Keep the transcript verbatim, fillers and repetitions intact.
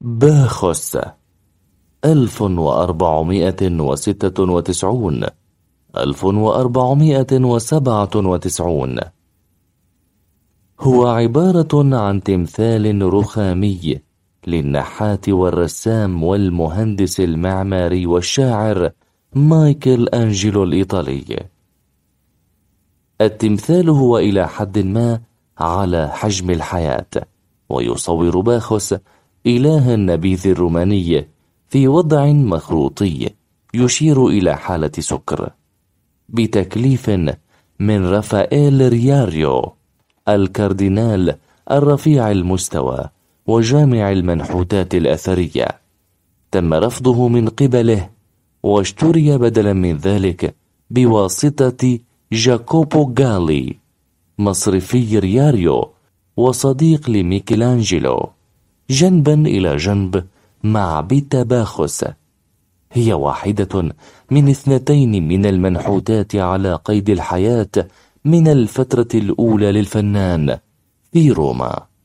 باخوس ألف وأربعمائة وستة وتسعون ألف وأربعمائة وسبعة وتسعون. هو عبارة عن تمثال رخامي للنحات والرسام والمهندس المعماري والشاعر مايكل أنجيلو الإيطالي. التمثال هو إلى حد ما على حجم الحياة، ويصور باخوس إله النبيذ الروماني في وضع مخروطي يشير إلى حالة سكر، بتكليف من رافائيل رياريو الكاردينال الرفيع المستوى وجامع المنحوتات الأثرية. تم رفضه من قبله واشتري بدلا من ذلك بواسطة جاكوبو غالي مصرفي رياريو وصديق لميكелانجيلو، جنبا إلى جنب مع بيتا باخوس. هي واحدة من اثنتين من المنحوتات على قيد الحياة من الفترة الأولى للفنان في روما.